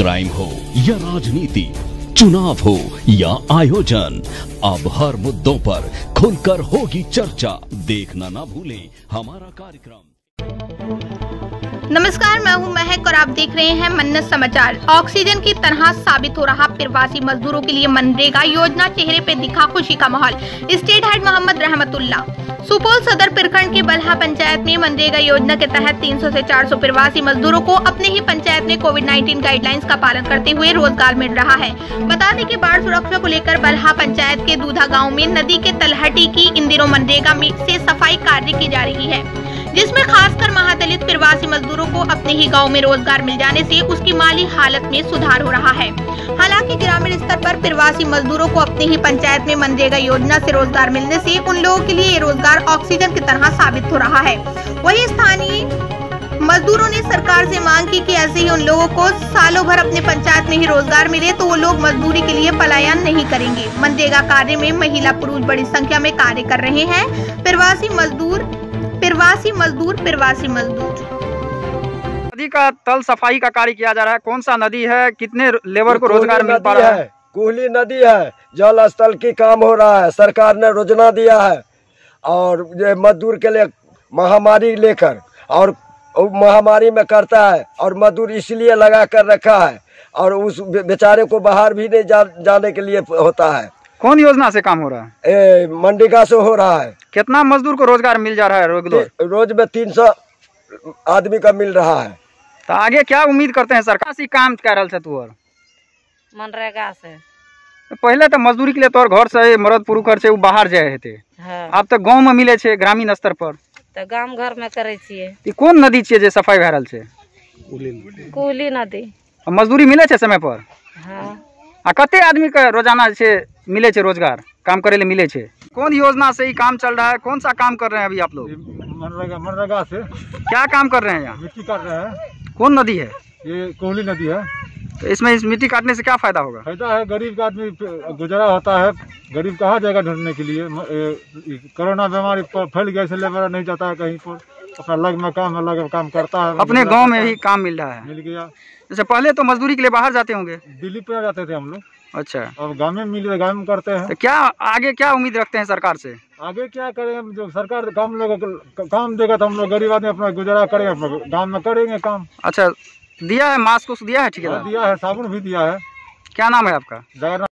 Crime हो या राजनीति, चुनाव हो या आयोजन, अब हर मुद्दों पर खुलकर होगी चर्चा। देखना ना भूलें हमारा कार्यक्रम। नमस्कार, मैं हूं महक और आप देख रहे हैं मन्नत समाचार। ऑक्सीजन की तरह साबित हो रहा प्रवासी मजदूरों के लिए मनरेगा योजना, चेहरे पे दिखा खुशी का माहौल। स्टेट हेड मोहम्मद रहमतुल्लाह। सुपौल सदर प्रखंड के बल्हा पंचायत में मनरेगा योजना के तहत 300 से 400 प्रवासी मजदूरों को अपने ही पंचायत में कोविड-19 गाइडलाइंस का पालन करते हुए रोजगार मिल रहा है। बता दें कि बाढ़ सुरक्षा को लेकर बल्हा पंचायत के दूधा गाँव में नदी के तलहटी की इन दिनों मनरेगा में से सफाई कार्य की जा रही है, जिसमें खासकर महादलित प्रवासी मजदूरों को अपने ही गांव में रोजगार मिल जाने से उसकी माली हालत में सुधार हो रहा है। हालांकि ग्रामीण स्तर पर प्रवासी मजदूरों को अपने ही पंचायत में मनरेगा योजना से रोजगार मिलने से उन लोगों के लिए ये रोजगार ऑक्सीजन की तरह साबित हो रहा है। वहीं स्थानीय मजदूरों ने सरकार से मांग की कि ऐसे ही उन लोगों को सालों भर अपने पंचायत में ही रोजगार मिले तो वो लोग मजदूरी के लिए पलायन नहीं करेंगे। मनरेगा कार्य में महिला पुरुष बड़ी संख्या में कार्य कर रहे हैं। प्रवासी मजदूर नदी का तल सफाई का कार्य किया जा रहा है। कौन सा नदी है, कितने लेबर को रोजगार मिल पा रहा है? कोहली नदी है, जल स्थल की काम हो रहा है। सरकार ने योजना दिया है और ये मजदूर के लिए महामारी लेकर और महामारी में करता है और मजदूर इसलिए लगा कर रखा है और उस बेचारे को बाहर भी नहीं जाने के लिए होता है। कौन योजना से काम हो रहा है? मनरेगा से हो रहा है। कितना मजदूर को रोजगार मिल जा रहा है? रोज में 300 आदमी का मिल रहा है। तो आगे क्या उम्मीद करते हैं? सरकार से काम कर रहा है तू और मनरेगा से पहले तो मजदूरी के लिए तोर घर से मर्द पुरुष से बाहर जाए थे। हाँ। अब तो गाँव में मिले छे, ग्रामीण स्तर पर तो गांव घर में करे छिए। कौन नदी छे जे सफाई भए रहल छे? कोहली नदी। मजदूरी मिले छे समय पर? हाँ। आ कते आदमी के रोजाना से मिले छे रोजगार, काम करे ले मिले छे? कौन योजना से ही काम चल रहा है? कौन सा काम कर रहे हैं अभी आप लोग? मनरेगा से। क्या काम कर रहे हैं यहाँ? मिट्टी काट रहे हैं। कौन नदी है? ये कोहली नदी है। तो इसमें इस मिट्टी काटने से क्या फायदा होगा? फायदा है, गरीब का आदमी गुजारा होता है। गरीब कहाँ जाएगा ढूंढने के लिए? कोरोना बीमारी फैल गया, इसलिए लेबर नहीं जाता है कहीं पर। अपना लग में काम करता है। अपने गांव में ही काम मिल रहा है? मिल गया। जैसे पहले तो मजदूरी के लिए बाहर जाते होंगे? दिल्ली पे जाते थे हम लोग। अच्छा। अब गाँव में मिल, गाँव में करते हैं। तो क्या आगे क्या उम्मीद रखते हैं सरकार से? आगे क्या करें, जो सरकार काम लोगों को काम देगा तो हम लोग गरीब आदमी अपना गुजारा करेंगे, गाँव में करेंगे काम। अच्छा, दिया है मास्क दिया है? ठीक है, दिया है, साबुन भी दिया है। क्या नाम है आपका? जगन्नाथ।